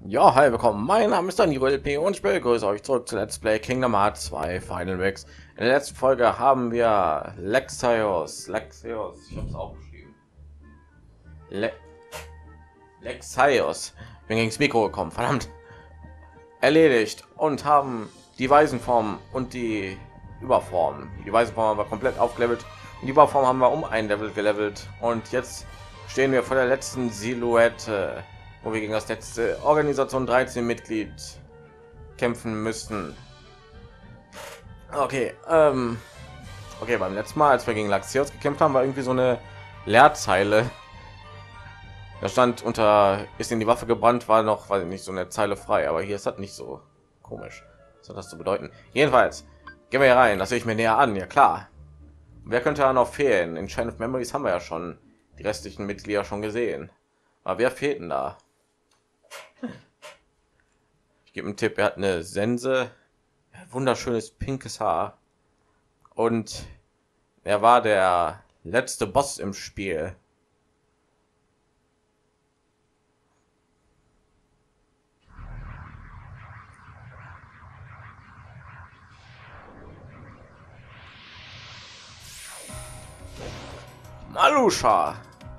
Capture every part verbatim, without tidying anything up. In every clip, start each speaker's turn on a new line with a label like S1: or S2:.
S1: Ja, hi, willkommen. Mein Name ist Daniel L P und ich begrüße euch zurück zu Let's Play Kingdom Hearts zwei Final Mix. In der letzten Folge haben wir Lexios, Lexios, ich habe es aufgeschrieben. Le Lexios, bin gegen das Mikro gekommen, verdammt, erledigt und haben die Waisenform und die Überform. Die Waisenform haben wir komplett aufgelevelt und die Überform haben wir um ein Level gelevelt und jetzt stehen wir vor der letzten Silhouette, wo wir gegen das letzte Organisation dreizehn Mitglied kämpfen müssen. Okay, ähm, okay, beim letzten Mal, als wir gegen Laxios gekämpft haben, war irgendwie so eine Leerzeile. Da stand unter ist in die Waffe gebrannt, war noch, weil nicht so eine Zeile frei, aber hier ist das nicht so komisch. Was hat das zu bedeuten? Jedenfalls gehen wir hier rein, das sehe ich mir näher an, ja klar. Wer könnte da noch fehlen? In Chain of Memories haben wir ja schon die restlichen Mitglieder schon gesehen. Aber wer fehlt denn da? Ich gebe einen Tipp, er hat eine Sense, wunderschönes pinkes Haar und er war der letzte Boss im Spiel. Malusha.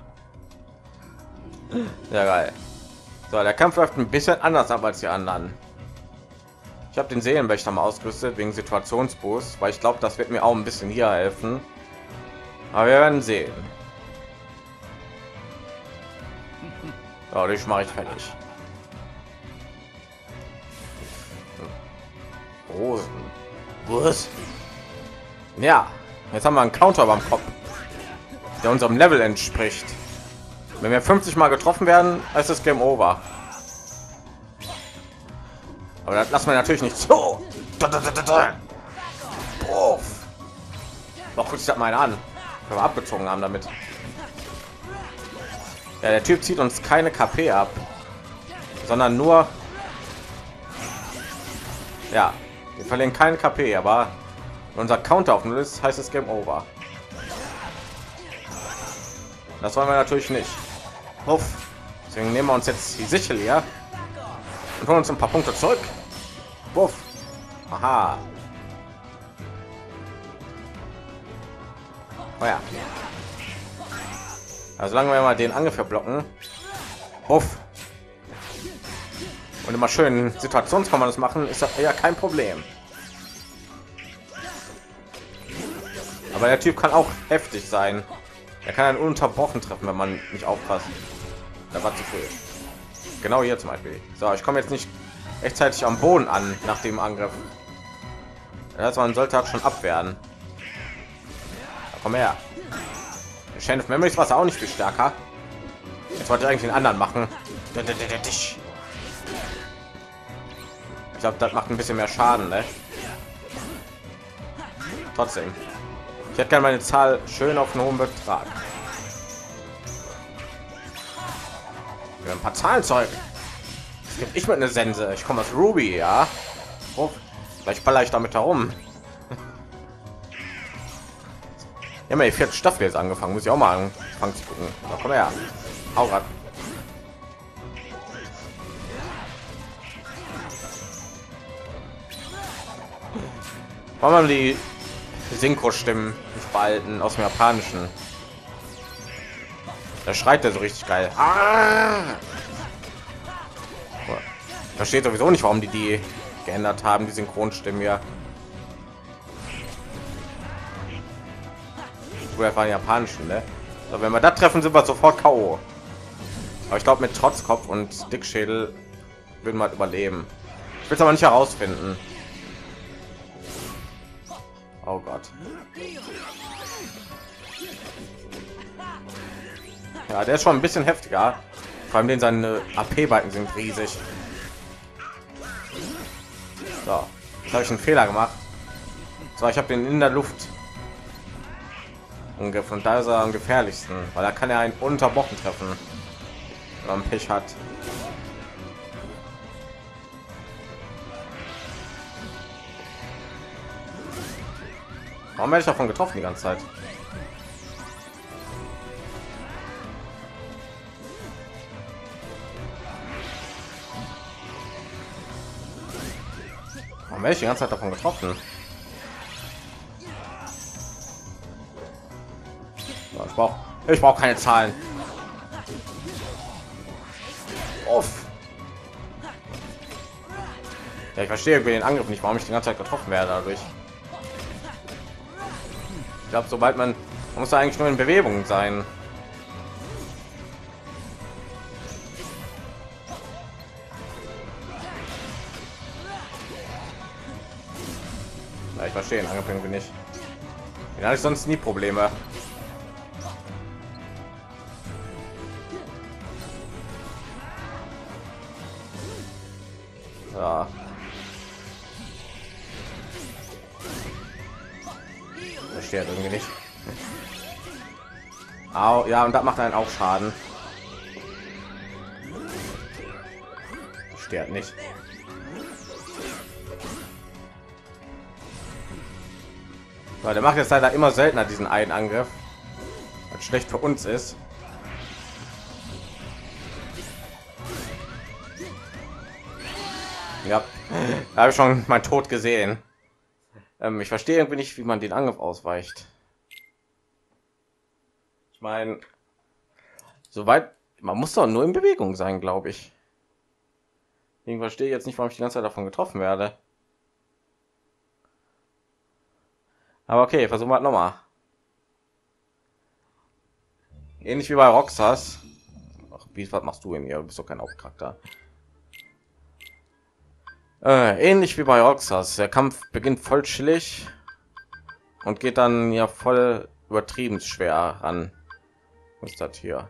S1: Ja, geil. So, der Kampf läuft ein bisschen anders ab als die anderen. Ich habe den Seelenwächter mal ausgerüstet wegen Situationsboost, weil ich glaube, das wird mir auch ein bisschen hier helfen. Aber wir werden sehen. So, dich mache ich fertig. Oh, was? Ja, jetzt haben wir einen Counter beim Kopf, der unserem Level entspricht. Wenn wir fünfzig Mal getroffen werden, ist es Game Over. Aber das lassen wir natürlich nicht so. Noch kurz mal an, wenn wir abgezogen haben damit. Ja, der Typ zieht uns keine K P ab, sondern nur, ja, wir verlieren keinen K P, aber wenn unser Counter auf null ist, heißt es Game Over. Das wollen wir natürlich nicht. Uff. Deswegen nehmen wir uns jetzt die Sichel hier und holen uns ein paar Punkte zurück. Uff. Aha. Oh ja. Also solange wir mal den Angriff blocken. Uff. Und immer schön Situationskommandos machen, ist das eher kein Problem. Aber der Typ kann auch heftig sein. Er kann einen ununterbrochen treffen, wenn man nicht aufpasst. Da war zu früh. Genau hier zum Beispiel. So, ich komme jetzt nicht rechtzeitig am Boden an nach dem Angriff. Das man sollte halt schon abwehren. Da komm her. Chain of Memories war auch nicht viel stärker. Jetzt wollte ich eigentlich den anderen machen. Ich glaube, das macht ein bisschen mehr Schaden, ne? Trotzdem. Ich hätte gerne meine Zahl schön auf einen hohen Betrag. Ja, ein paar Zahlen zurück. Ich mit eine Sense. Ich komme aus Ruby, ja. Oh, vielleicht baller ich damit herum. Ja, mal die vierte Staffel jetzt angefangen. Muss ich auch mal anfangen zu gucken. Na, komm her. Hau ran. Wollen wir die Synchro-Stimmen nicht behalten aus dem Japanischen? Da schreit er so richtig geil. Ah! Versteht sowieso nicht, warum die die geändert haben, die Synchronstimmen ja. Woher waren japanischen, ne? Aber wenn wir das treffen, sind wir sofort K O. Aber ich glaube, mit Trotzkopf und Dickschädel würden wir überleben. Ich will es aber nicht herausfinden. Oh Gott. Ja, der ist schon ein bisschen heftiger. Vor allem den seine A P-Balken sind riesig. So, jetzt habe ich einen Fehler gemacht. So, ich habe den in der Luft ungefähr und da ist er am gefährlichsten, weil er kann ja einen unterbrochen treffen, wenn man Pech hat. Warum werde ich davon getroffen die ganze Zeit? Warum werde ich die ganze Zeit davon getroffen? So, ich brauche ich brauche keine Zahlen. Uff. Ja, ich verstehe den Angriff nicht, warum ich die ganze Zeit getroffen werde dadurch. Ich glaube, sobald man, man muss da eigentlich nur in Bewegung sein. Ja, ich verstehe den Angriff irgendwie nicht. Den hatte ich sonst nie Probleme. Ja. Verstehe irgendwie nicht. Au, ja, und das macht einen auch Schaden. Stört nicht. Weil der macht jetzt leider immer seltener diesen einen Angriff, was schlecht für uns ist. Ja, da habe ich schon mein Tod gesehen. Ähm, ich verstehe irgendwie nicht, wie man den Angriff ausweicht. Ich meine, soweit man muss doch nur in Bewegung sein, glaube ich. Ich verstehe jetzt nicht, warum ich die ganze Zeit davon getroffen werde. Aber okay, versuchen wir noch mal. Ähnlich wie bei Roxas. Ach, wie, was machst du denn hier? Du bist doch kein Hauptcharakter. Äh, ähnlich wie bei Roxas. Der Kampf beginnt voll chillig und geht dann ja voll übertrieben schwer ran. Was ist das hier?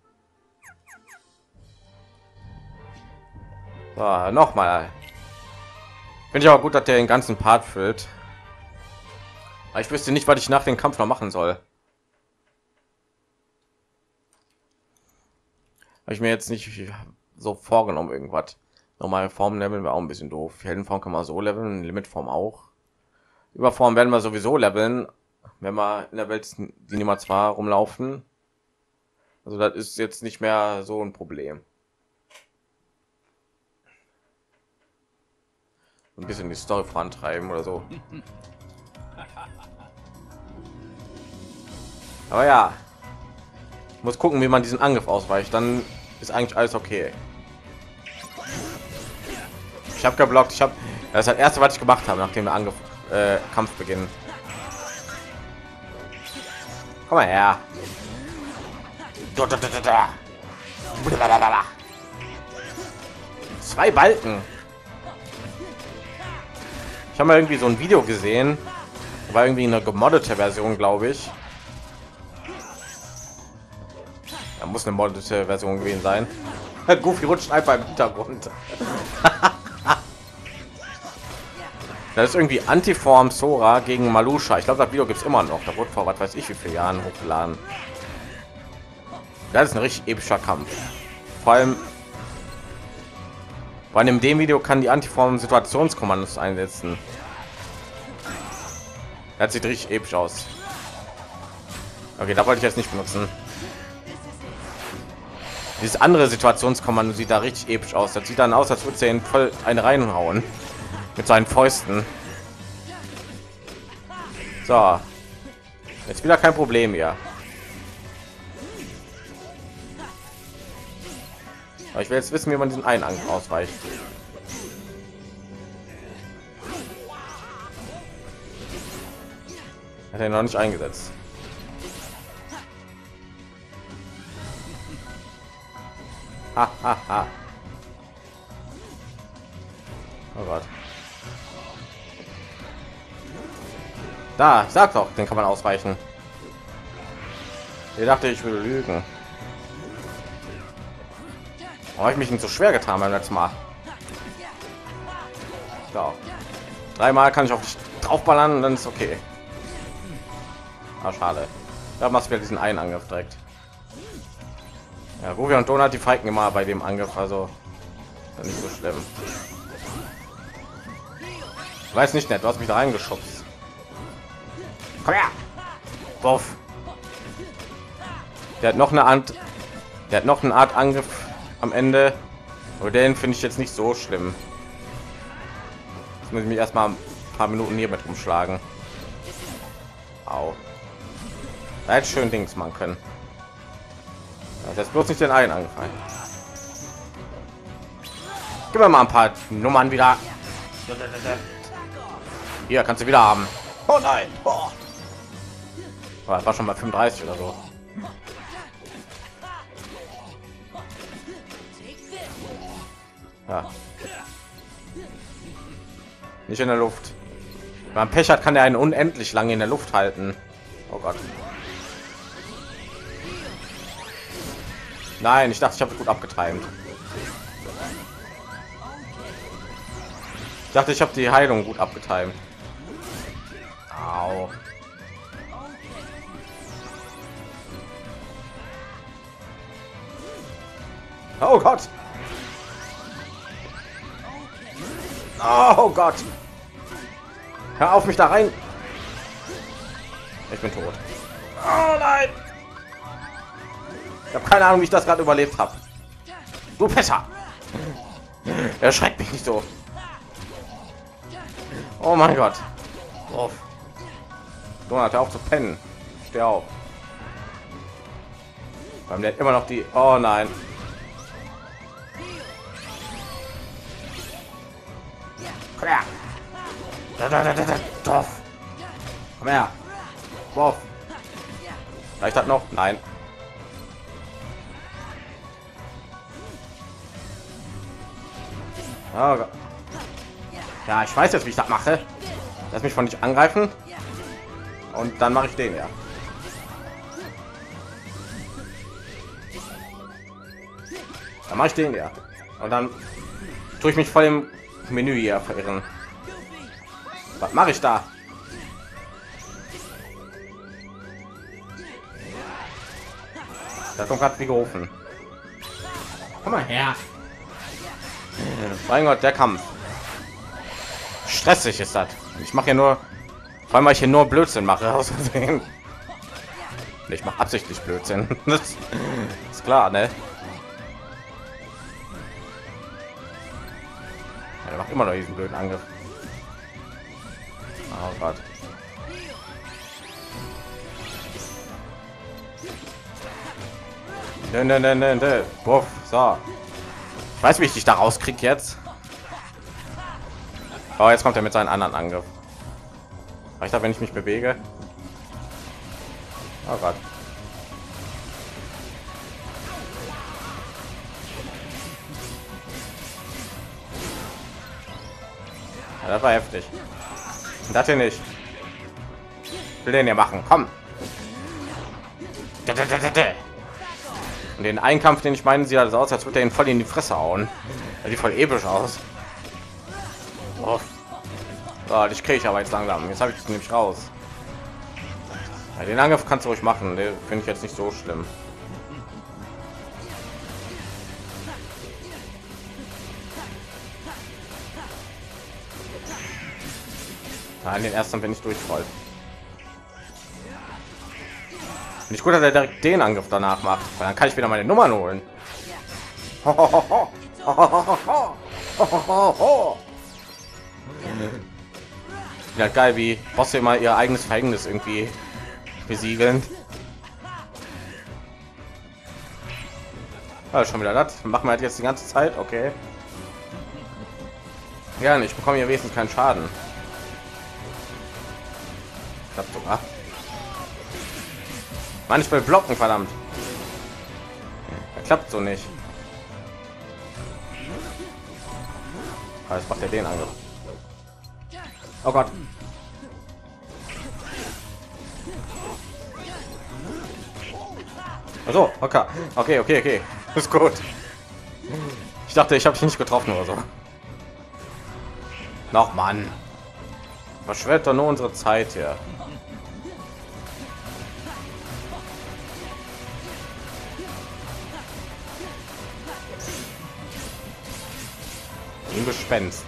S1: So, noch mal. Finde ich aber gut, dass der den ganzen Part füllt. Aber ich wüsste nicht, was ich nach dem Kampf noch machen soll. Habe ich mir jetzt nicht so vorgenommen, irgendwas. Normale Form leveln wir auch ein bisschen doof. Heldenform kann man so leveln, Limitform auch. Überform werden wir sowieso leveln, wenn wir in der Welt die Nummer zwei rumlaufen. Also das ist jetzt nicht mehr so ein Problem. Ein bisschen die Story vorantreiben oder so. Aber ja, ich muss gucken, wie man diesen Angriff ausweicht. Dann ist eigentlich alles okay. Ich habe geblockt. Ich habe das, ist das erste, was ich gemacht habe, nachdem der Angriff äh, Kampf beginnt. Komm mal her. Zwei Balken. Ich habe mal irgendwie so ein Video gesehen, war irgendwie eine gemoddete Version, glaube ich. Da muss eine moddete Version gewesen sein. Goofy rutscht einfach im Hintergrund. Das ist irgendwie Antiform Sora gegen Malusha. Ich glaube, das Video gibt es immer noch. Da wurde vor was weiß ich wie viele Jahren hochgeladen. Das ist ein richtig epischer Kampf. Vor allem, weil in dem Video kann die Antiform Situationskommandos einsetzen. Das sieht richtig episch aus. Okay, da wollte ich jetzt nicht benutzen. Dieses andere Situationskommando sieht da richtig episch aus. Das sieht dann aus, als würde er voll eine reinhauen mit seinen Fäusten. So, jetzt wieder kein Problem hier. Aber ich will jetzt wissen, wie man diesen einen Angriff ausweicht. Hat er noch nicht eingesetzt. Ha, ha, ha. Oh Gott. Da, ich sag doch, den kann man ausweichen. Ich dachte, ich würde lügen. Habe ich mich nicht so schwer getan beim letzten Mal. So. Dreimal kann ich auf dich draufballern und dann ist okay. Ah, schade. Da machst du diesen einen Angriff direkt. Ja, Goofy und Donut, die feigen immer bei dem Angriff, also nicht so schlimm. Ich weiß nicht, nett, du hast mich da reingeschubst. Komm her! Wuff. Der hat noch eine Art, der hat noch eine Art Angriff am Ende, aber den finde ich jetzt nicht so schlimm. Jetzt muss ich mich erstmal ein paar Minuten hier mit umschlagen. Au. Da hätte schön Dings machen können. Das ist bloß nicht den einen angefallen. Gib mir mal ein paar Nummern wieder. Hier kannst du wieder haben. Oh nein. Oh. Das war schon mal fünfunddreißig oder so. Ja. Nicht in der Luft. Wenn man Pech hat, kann er einen unendlich lange in der Luft halten. Oh Gott. Nein, ich dachte, ich habe gut abgetimt. Ich dachte, ich habe die Heilung gut abgetimt. Au. Oh Gott. Oh Gott. Hör auf, mich da rein. Ich bin tot. Oh nein. Ich habe keine Ahnung, wie ich das gerade überlebt habe. Du Pisser. Er schreckt mich nicht so. Oh mein Gott. Uff. Donald, hör auf zu pennen. Steh auf. Beim der hat immer noch die. Oh nein. Komm her. Da, da, da, da, da. Doch. Komm her. Wow. Reicht das noch? Nein. Oh Gott. Ja, ich weiß jetzt, wie ich das mache. Lass mich von nicht angreifen. Und dann mache ich den ja. Dann mache ich den ja. Und dann tue ich mich voll im Menü hier verirren. Was mache ich da? Da kommt gerade wie gerufen. Komm mal her. Mein Gott, der Kampf. Stressig ist das. Ich mache ja nur, vor allem weil ich hier nur Blödsinn mache. Aus Versehen. Ich mache absichtlich Blödsinn. Das ist klar, ne? Ja, der macht immer noch diesen blöden Angriff. Oh Gott. Ne, ne, ne, ne, ne. Buff. So. Ich weiß, wie ich dich da rauskrieg jetzt. Oh, jetzt kommt er mit seinen anderen Angriff. Reicht da, wenn ich mich bewege? Oh Gott. Ja, das war heftig. Und das hier nicht. Ich will den hier machen. Komm. Und den Einkampf, den ich meine, sieht das aus, als würde er ihn voll in die Fresse hauen. Das sieht voll episch aus. Oh. So, ich kriege ich aber jetzt langsam. Jetzt habe ich es nämlich raus. Ja, den Angriff kannst du ruhig machen. Den finde ich jetzt nicht so schlimm. Nein, den ersten bin ich durch voll. Nicht gut, dass er direkt den Angriff danach macht, weil dann kann ich wieder meine Nummern holen. Ja, geil, wie Bosse immer ihr eigenes Verhängnis irgendwie besiegeln. Ja, schon wieder das. Machen wir halt jetzt die ganze Zeit, okay. Ja, ich bekomme hier wesentlich keinen Schaden. Klappt sogar. Mann, ich will blocken, verdammt. Das klappt so nicht. Aber jetzt macht er den Angriff. Oh Gott. Also, okay, okay, okay, okay, ist gut. Ich dachte, ich habe dich nicht getroffen oder so. Noch Mann, verschwört doch nur unsere Zeit hier. Ein Gespenst.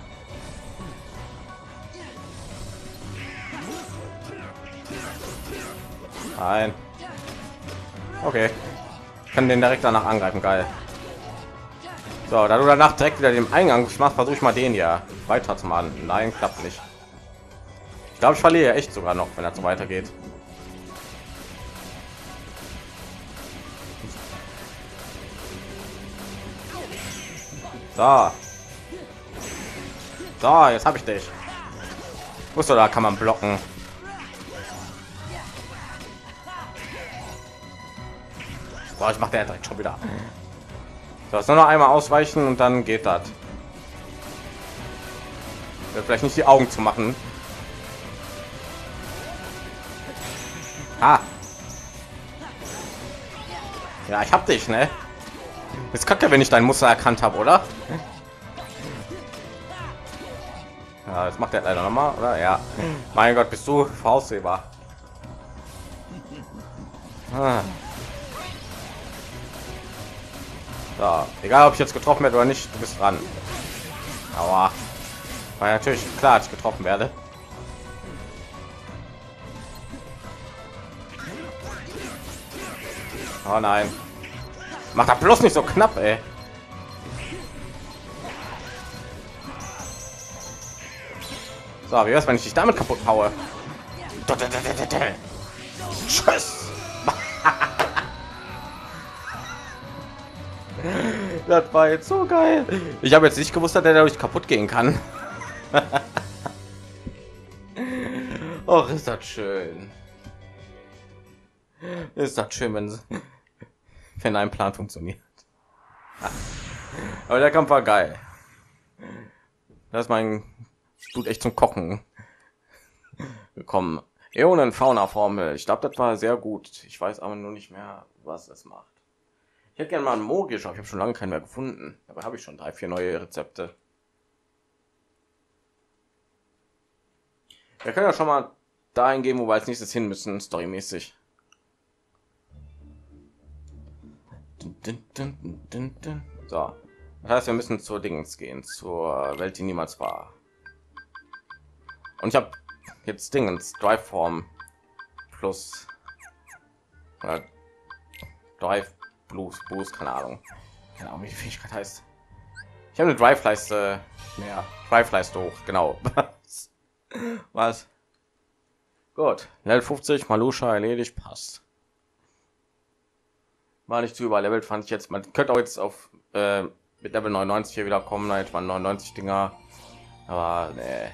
S1: Nein. Okay. Ich kann den direkt danach angreifen, geil. So, da du danach direkt wieder den Eingang machst, versuche ich mal den ja weiter zu machen. Nein, klappt nicht. Ich glaube, ich verliere echt sogar noch, wenn er so weitergeht. So. So, jetzt habe ich dich. Wusste, da kann man blocken. So, ich mache der direkt schon wieder. So, jetzt nur noch einmal ausweichen und dann geht das. Vielleicht nicht die Augen zu machen. Ah. Ja, ich hab dich, ne? Ist kacke, wenn ich dein Muster erkannt habe, oder? Ja, das macht er leider noch mal, oder? Ja. Mein Gott, bist du voraussehbar. Ah. So, egal ob ich jetzt getroffen werde oder nicht, du bist dran. Aber war natürlich klar, dass ich getroffen werde. Oh nein, mach da bloß nicht so knapp, ey. So, wie wär's, wenn ich dich damit kaputt haue? Tschüss. Das war jetzt so geil. Ich habe jetzt nicht gewusst, dass der dadurch kaputt gehen kann. Oh, ist das schön. Ist das schön, wenn, wenn ein Plan funktioniert. Aber der Kampf war geil. Das ist mein Blut echt zum Kochen gekommen. Äonen Fauna Formel. Ich glaube, das war sehr gut. Ich weiß aber nur nicht mehr, was es macht. Ich hätte gerne mal einen Mogisch, aber ich habe schon lange keinen mehr gefunden. Dabei habe ich schon drei, vier neue Rezepte. Wir können ja schon mal dahin gehen, wo wir als nächstes hin müssen, storymäßig. So, das heißt, wir müssen zur Dingens gehen, zur Welt, die niemals war. Und ich habe jetzt Dingens Drive Form plus äh, Drive Blues Boost, keine Ahnung, keine Ahnung, wie die Fähigkeit heißt. Ich habe eine Drive Leiste mehr, Drive Leiste hoch, genau. Was? Gut, Level fünfzig, Malusha erledigt, passt. War nicht zu überlevelt, fand ich jetzt. Man könnte auch jetzt auf äh, mit Level neunundneunzig hier wieder kommen, halt waren neunundneunzig Dinger, aber nee.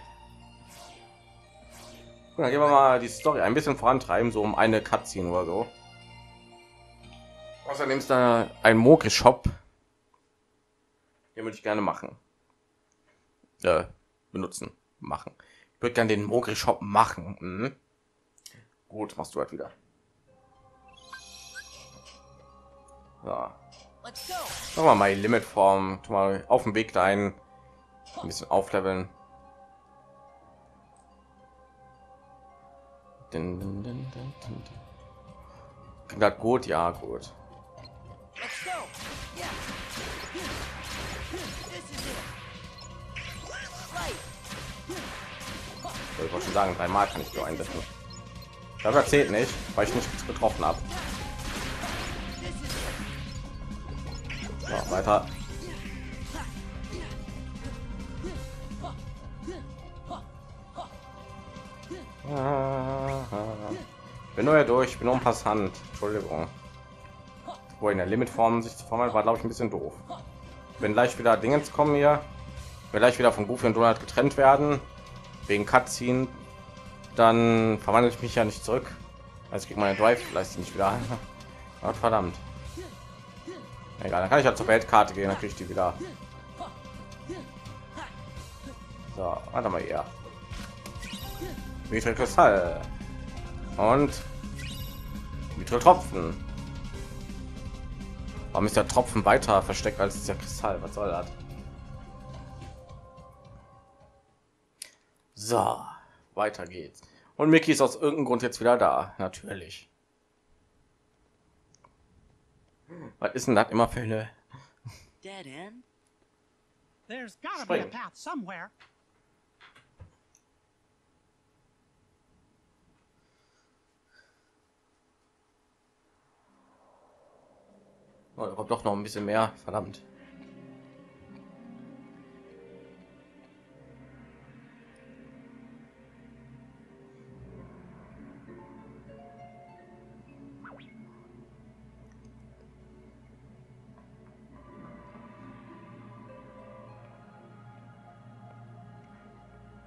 S1: Gut, dann gehen wir mal die Story ein bisschen vorantreiben, so um eine Cutscene oder so. Außerdem ist da ein Mogri-Shop, den würde ich gerne machen, äh, benutzen, machen. Ich würde gerne den Mogri-Shop machen. Mhm. Gut, machst du halt wieder. Ja. Machen wir mal die Limitform, tu mal auf dem Weg dahin ein bisschen aufleveln. Klingt gut, ja gut. Ich wollte schon sagen, dreimal kann ich nur einsetzen. Das erzählt nicht, weil ich nichts getroffen habe. So, weiter. Ich bin nur hier durch, ich bin nur ein Passant. Entschuldigung. Wo in der Limitform sich zu formen war, glaube ich, ein bisschen doof. Wenn gleich wieder Dingens kommen hier, wenn gleich wieder von Goofy und Donald getrennt werden wegen Cutscene, dann verwandle ich mich ja nicht zurück. Also kriege meine Drive-Leiste nicht wieder. Gott verdammt. Egal, dann kann ich ja zur Weltkarte gehen, dann kriege ich die wieder. So, warte mal hier. Kristall und Tropfen. Warum ist der Tropfen weiter versteckt als der Kristall? Was soll das? So, weiter geht's. Und Mickey ist aus irgendeinem Grund jetzt wieder da, natürlich. Was ist denn das immer für eine
S2: Dead end?
S3: There's gotta be a path somewhere.
S1: Oh, da kommt doch noch ein bisschen mehr, verdammt.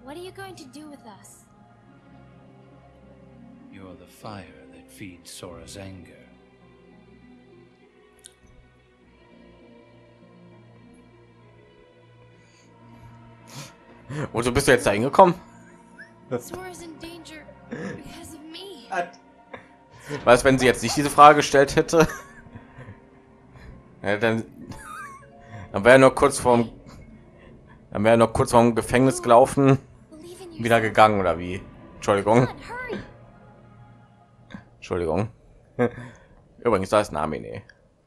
S4: What are you going to do with us?
S5: You're the fire that feeds Sora's anger.
S1: Wozu bist du jetzt da hingekommen?
S4: Sora's in danger because of me.
S1: Was, wenn sie jetzt nicht diese Frage gestellt hätte? Ja, dann dann wäre er noch kurz vorm dann wäre er noch kurz vorm Gefängnis gelaufen,
S4: Believe in
S1: wieder
S4: yourself.
S1: gegangen oder wie? Entschuldigung.
S4: Come on, hurry.
S1: Entschuldigung. Übrigens, da ist Namine.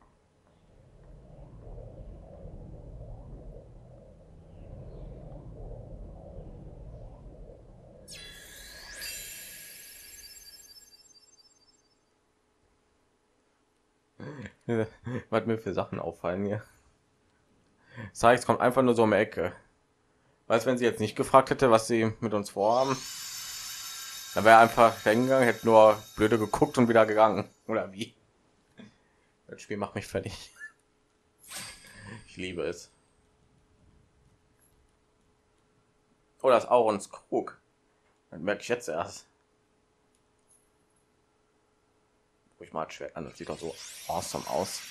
S1: Was mir für Sachen auffallen hier. Sykes kommt einfach nur so um die Ecke. Weiß, wenn sie jetzt nicht gefragt hätte, was sie mit uns vorhaben, dann wäre er einfach hingegangen, hätte nur blöde geguckt und wieder gegangen. Oder wie? Das Spiel macht mich fertig. Ich liebe es. Oh, das ist Aurons Krug. Das merke ich jetzt erst. Ich mal schwer an, das sieht doch so awesome aus.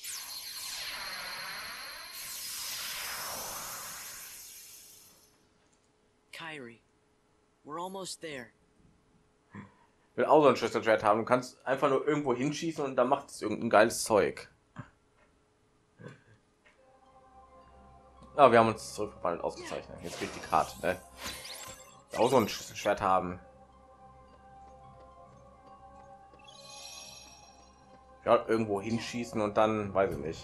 S2: Kyrie, we're almost there.
S1: Ich will auch so ein Schlüsselschwert haben. Du kannst einfach nur irgendwo hinschießen und dann macht es irgendein geiles Zeug. Ja, wir haben uns zurückverwandelt, ausgezeichnet. Jetzt kriegt die Karte. Ne? Auch so ein Schlüsselschwert haben. Ja, irgendwo hinschießen und dann weiß ich nicht.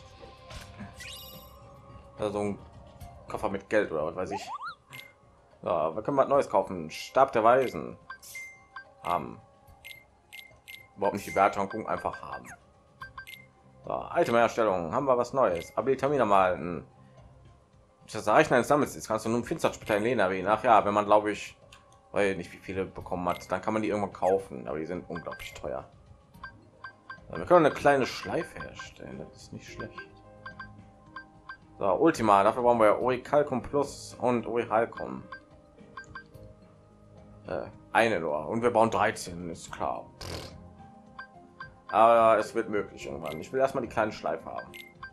S1: Also ein Koffer mit Geld oder was weiß ich. Ja, wir können was Neues kaufen. Stab der Weisen haben. Überhaupt nicht die Wertung, einfach haben. So, Itemherstellung, haben wir was Neues. Abilitamina malten. Das Erreichen eines Sammels ist, kannst du nun Finsterspital in Lena wie nach. Ja, wenn man glaube ich, weil nicht wie viele bekommen hat, dann kann man die irgendwann kaufen, aber die sind unglaublich teuer. Ja, wir können eine kleine Schleife herstellen, das ist nicht schlecht. So, Ultima, dafür brauchen wir Orichalcum Plus und Orichalcum. Äh, eine nur und wir bauen dreizehn, ist klar. Aber es wird möglich irgendwann. Ich will erstmal die kleine Schleife haben.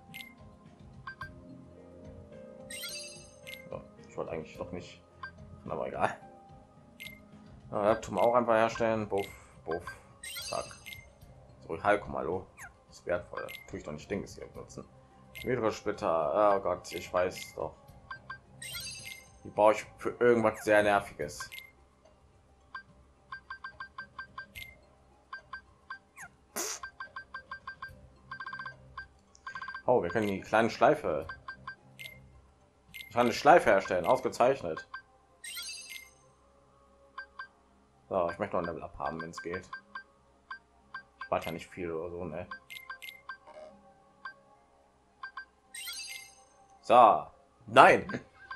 S1: So, ich wollte eigentlich doch nicht, aber egal. Ja, das tun wir auch einfach herstellen. Buff, buff, zack. So, Halkom, hallo. Das ist wertvoll. Tue ich doch nicht Dinge hier benutzen. Mehrere Splitter. Oh Gott, ich weiß doch. Die brauche ich für irgendwas sehr Nerviges. Oh, wir können die kleine Schleife. Ich kann eine Schleife herstellen, ausgezeichnet. So, ich möchte noch ein Level up haben, wenn es geht. Ich warte ja nicht viel oder so, ne? So, nein.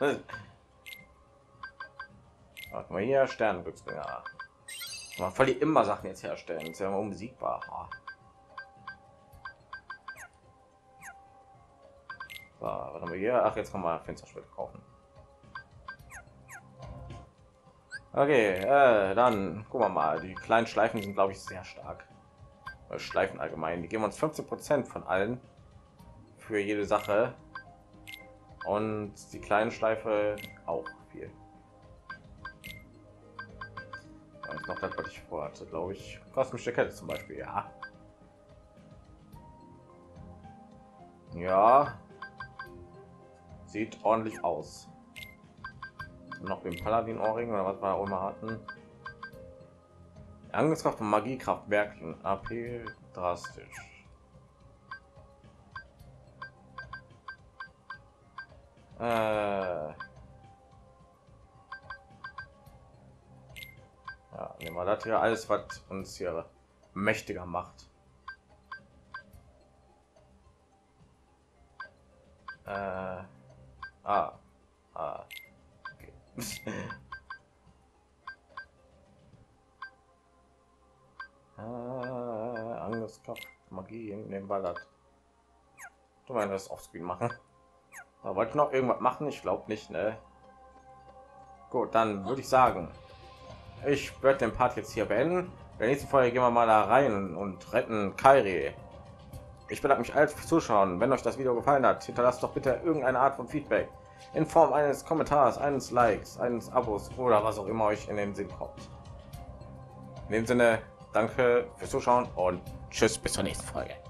S1: Warte mal hier, Sternenglücksbringer. Man voll die immer Sachen jetzt herstellen, das ist ja immer unbesiegbar. Ha. So, was haben wir hier? Ach, jetzt kann man Fensterschwert kaufen. Okay, äh, dann gucken wir mal. Die kleinen Schleifen sind, glaube ich, sehr stark. Weil Schleifen allgemein, die geben uns fünfzehn Prozent von allen für jede Sache. Und die kleine Schleife auch viel. Und noch das, was ich vorhatte, glaube ich. Kosmische Kette zum Beispiel, ja. Ja. Sieht ordentlich aus. Noch den Paladin Ohrring oder was wir auch immer hatten. Angriffskraft und Magiekraft merken A P drastisch. Äh ja, nehmen wir das hier alles, was uns hier mächtiger macht. Äh Ah, ah, okay. ah, Angriffskraft, Magie, nehmen wir das. Du meinst das Offscreen machen? Aber wollte ich noch irgendwas machen? Ich glaube nicht, ne? Gut, dann würde ich sagen, ich werde den Part jetzt hier beenden. In der nächsten Folge gehen wir mal da rein und retten Kairi. Ich bedanke mich allen fürs Zuschauen. Wenn euch das Video gefallen hat, hinterlasst doch bitte irgendeine Art von Feedback in Form eines Kommentars, eines Likes, eines Abos oder was auch immer euch in den Sinn kommt. In dem Sinne, danke fürs Zuschauen und tschüss, bis zur nächsten Folge.